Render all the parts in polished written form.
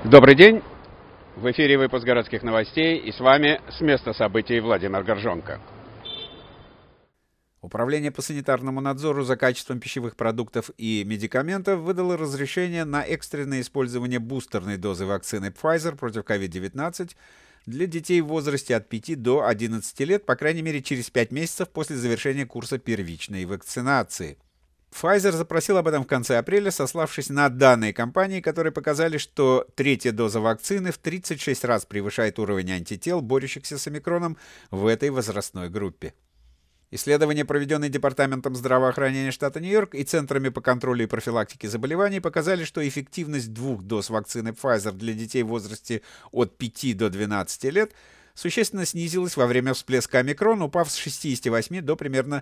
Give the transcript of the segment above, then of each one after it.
Добрый день! В эфире выпуск городских новостей, и с вами с места событий Владимир Горжонко. Управление по санитарному надзору за качеством пищевых продуктов и медикаментов выдало разрешение на экстренное использование бустерной дозы вакцины Pfizer против COVID-19 для детей в возрасте от 5 до 11 лет, по крайней мере, через 5 месяцев после завершения курса первичной вакцинации. Pfizer запросил об этом в конце апреля, сославшись на данные компании, которые показали, что третья доза вакцины в 36 раз превышает уровень антител, борющихся с омикроном в этой возрастной группе. Исследования, проведенные Департаментом здравоохранения штата Нью-Йорк и Центрами по контролю и профилактике заболеваний, показали, что эффективность двух доз вакцины Pfizer для детей в возрасте от 5 до 12 лет существенно снизилась во время всплеска омикрон, упав с 68 до примерно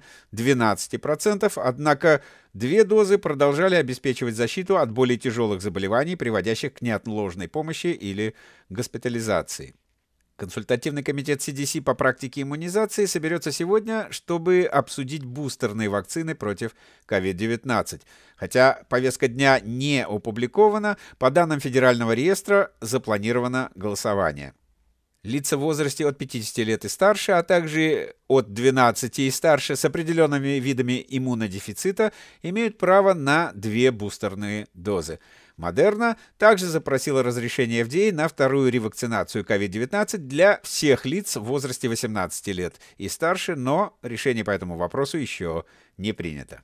12%, однако две дозы продолжали обеспечивать защиту от более тяжелых заболеваний, приводящих к неотложной помощи или госпитализации. Консультативный комитет CDC по практике иммунизации соберется сегодня, чтобы обсудить бустерные вакцины против COVID-19. Хотя повестка дня не опубликована, по данным Федерального реестра запланировано голосование. Лица в возрасте от 50 лет и старше, а также от 12 и старше с определенными видами иммунодефицита имеют право на две бустерные дозы. Модерна также запросила разрешение FDA на вторую ревакцинацию COVID-19 для всех лиц в возрасте 18 лет и старше, но решение по этому вопросу еще не принято.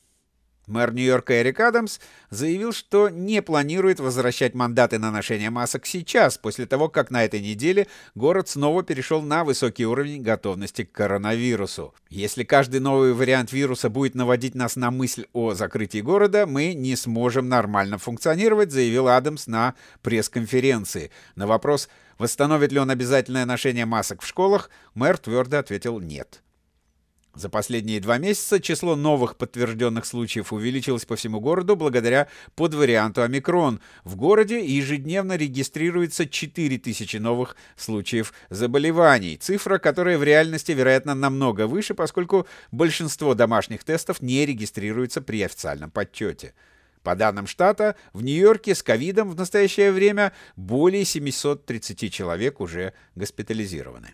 Мэр Нью-Йорка Эрик Адамс заявил, что не планирует возвращать мандаты на ношение масок сейчас, после того, как на этой неделе город снова перешел на высокий уровень готовности к коронавирусу. Если каждый новый вариант вируса будет наводить нас на мысль о закрытии города, мы не сможем нормально функционировать, заявил Адамс на пресс-конференции. На вопрос, восстановит ли он обязательное ношение масок в школах, мэр твердо ответил «нет». За последние 2 месяца число новых подтвержденных случаев увеличилось по всему городу благодаря подварианту омикрон. В городе ежедневно регистрируется 4000 новых случаев заболеваний. Цифра, которая в реальности, вероятно, намного выше, поскольку большинство домашних тестов не регистрируется при официальном подсчете. По данным штата, в Нью-Йорке с ковидом в настоящее время более 730 человек уже госпитализированы.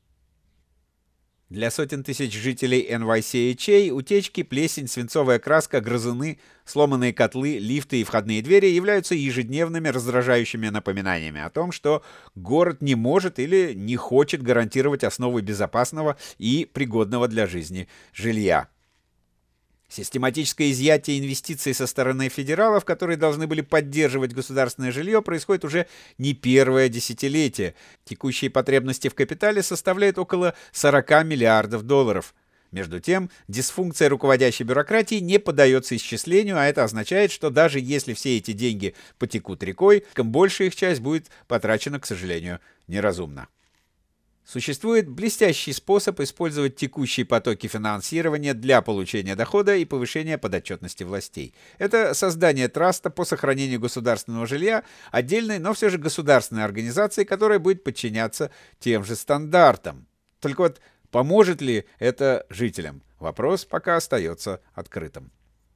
Для сотен тысяч жителей NYCHA утечки, плесень, свинцовая краска, грызуны, сломанные котлы, лифты и входные двери являются ежедневными раздражающими напоминаниями о том, что город не может или не хочет гарантировать основы безопасного и пригодного для жизни жилья. Систематическое изъятие инвестиций со стороны федералов, которые должны были поддерживать государственное жилье, происходит уже не первое десятилетие. Текущие потребности в капитале составляют около 40 миллиардов долларов. Между тем, дисфункция руководящей бюрократии не поддается исчислению, а это означает, что даже если все эти деньги потекут рекой, большая их часть будет потрачена, к сожалению, неразумно. Существует блестящий способ использовать текущие потоки финансирования для получения дохода и повышения подотчетности властей. Это создание траста по сохранению государственного жилья, отдельной, но все же государственной организации, которая будет подчиняться тем же стандартам. Только вот поможет ли это жителям? Вопрос пока остается открытым.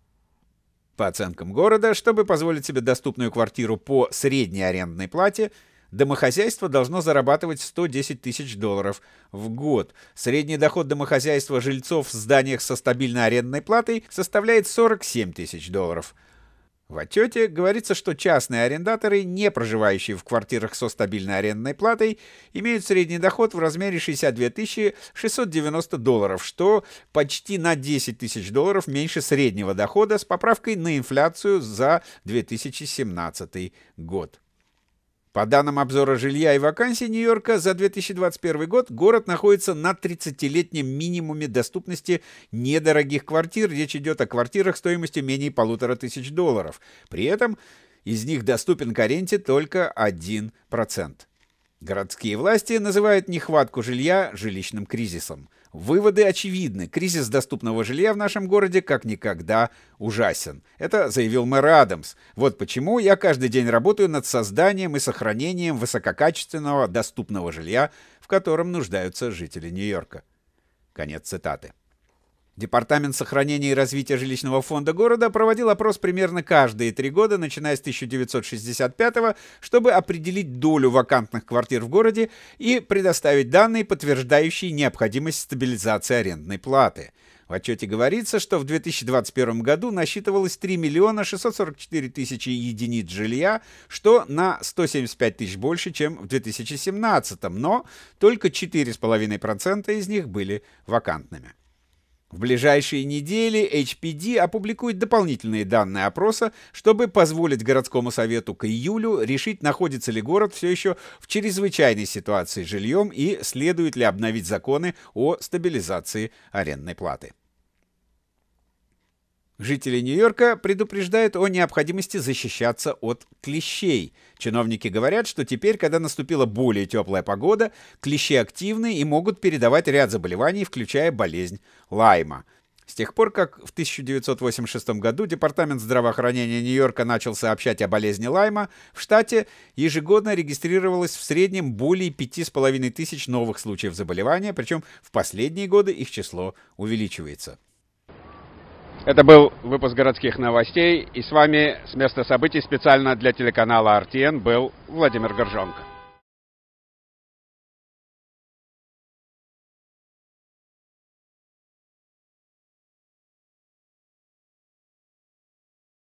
По оценкам города, чтобы позволить себе доступную квартиру по средней арендной плате, домохозяйство должно зарабатывать 110 тысяч долларов в год. Средний доход домохозяйства жильцов в зданиях со стабильной арендной платой составляет 47 тысяч долларов. В отчете говорится, что частные арендаторы, не проживающие в квартирах со стабильной арендной платой, имеют средний доход в размере 62 690 долларов, что почти на 10 тысяч долларов меньше среднего дохода с поправкой на инфляцию за 2017 год. По данным обзора жилья и вакансий Нью-Йорка за 2021 год, город находится на 30-летнем минимуме доступности недорогих квартир. Речь идет о квартирах стоимостью менее $1500. При этом из них доступен к аренде только 1%. Городские власти называют нехватку жилья жилищным кризисом. Выводы очевидны. Кризис доступного жилья в нашем городе как никогда ужасен. Это заявил мэр Адамс. Вот почему я каждый день работаю над созданием и сохранением высококачественного доступного жилья, в котором нуждаются жители Нью-Йорка. Конец цитаты. Департамент сохранения и развития жилищного фонда города проводил опрос примерно каждые 3 года, начиная с 1965-го, чтобы определить долю вакантных квартир в городе и предоставить данные, подтверждающие необходимость стабилизации арендной платы. В отчете говорится, что в 2021 году насчитывалось 3 миллиона 644 тысячи единиц жилья, что на 175 тысяч больше, чем в 2017, но только 4,5% из них были вакантными. В ближайшие недели HPD опубликует дополнительные данные опроса, чтобы позволить городскому совету к июлю решить, находится ли город все еще в чрезвычайной ситуации с жильем и следует ли обновить законы о стабилизации арендной платы. Жители Нью-Йорка предупреждают о необходимости защищаться от клещей. Чиновники говорят, что теперь, когда наступила более теплая погода, клещи активны и могут передавать ряд заболеваний, включая болезнь Лайма. С тех пор, как в 1986 году Департамент здравоохранения Нью-Йорка начал сообщать о болезни Лайма, в штате ежегодно регистрировалось в среднем более 5,5 тысяч новых случаев заболевания, причем в последние годы их число увеличивается. Это был выпуск городских новостей, и с вами с места событий специально для телеканала RTN был Владимир Горжонко.